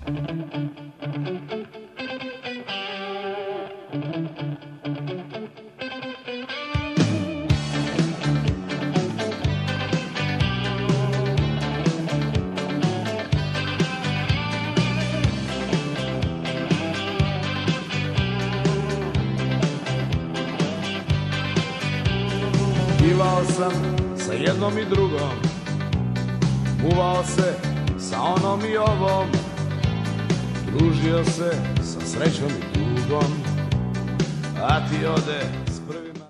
Bivao sam sa jednom i drugom, muvao se sa onom i ovom, družio se sa srećom i tugom, a ti ode s prvima.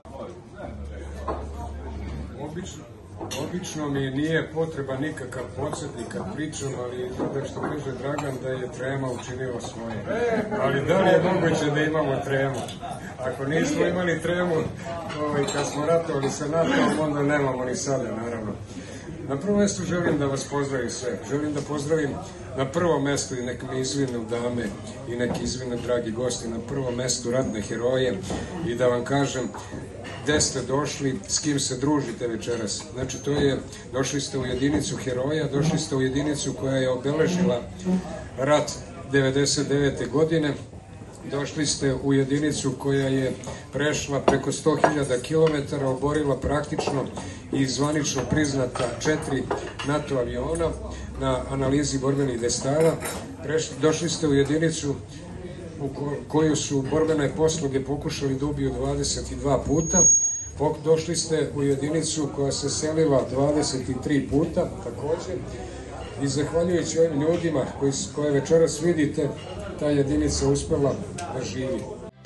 Obično mi nije potreba nikakav podsjetnik kad pričam, ali dobro što kaže Dragan da je trema učinila svoje. Ali da li je moguće da imamo tremu? Ako nismo imali tremu kad smo ratovali sa NATO-om, onda nemamo ni sada, naravno. Na prvom mjestu želim da vas pozdravim sve. Želim da pozdravim na prvom mjestu i nek mi izvinu dame i nek izvinu dragi gosti, na prvom mjestu ratne heroje i da vam kažem gde ste došli, s kim se družite večeras. Znači, došli ste u jedinicu heroja, došli ste u jedinicu koja je obeležila rat 99. godine, došli ste u jedinicu koja je prešla preko 100.000 km, oborila praktično i zvanično priznata 4 NATO aviona na analizi borbenih destara. Došli ste u jedinicu u koju su borbene posluge pokušali da ubiju 22 puta. Došli ste u jedinicu koja se selila 23 puta, također. I zahvaljujući ovim ljudima koje večeras vidite, ta jedinica uspela da živi.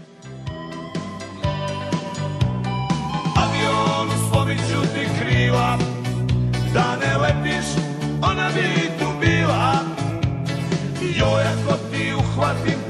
Avion u Sloviću ti krila, da ne letiš, ona bi tu bila. Joj, ako ti uhvatim